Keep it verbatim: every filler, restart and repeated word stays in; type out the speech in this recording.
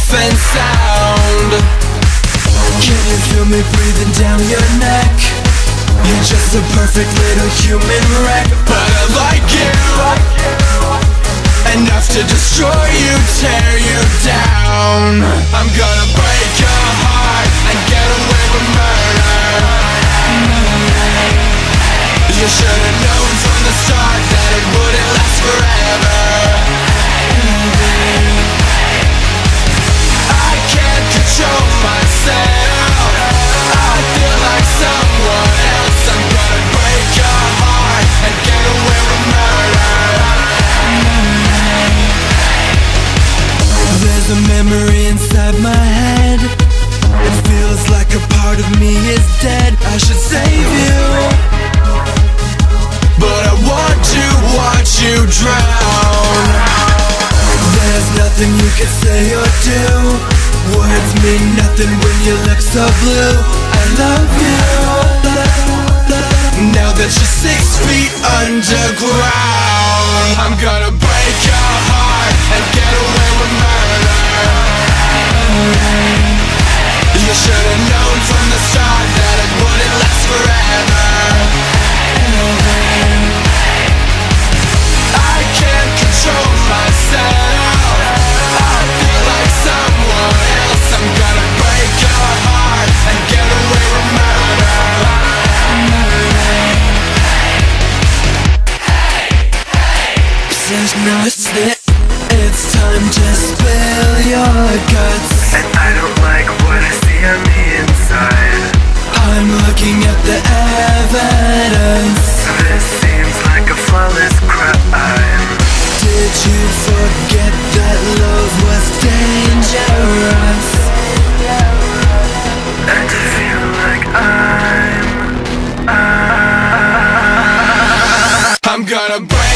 and sound. Can you feel me breathing down your neck? You're just a perfect little human wreck. But I like you enough to destroy you, tear you down. I'm gonna break your heart and get away with murder. You should've known from the start that it wouldn't last forever. I can't control myself, I feel like someone else. I'm gonna break your heart and get away with murder. There's a memory inside my head. It feels like a part of me is dead. I should save you, but I want to watch you drown. There's nothing you can say or do. Words mean nothing when your lips are blue. I love you, now that you're six feet underground. I'm gonna break your heart and get away with murder. You should've known from the start that it wouldn't last forever. I can't control myself, I feel like someone else. I'm gonna break your heart and get away with murder. Since now it's it, it's time to spill your guts. And I don't like what I see on the inside. I'm looking at the evidence. This seems like a flawless crime. Did you forget that love was dangerous? And to feel like I'm, I'm I'm gonna break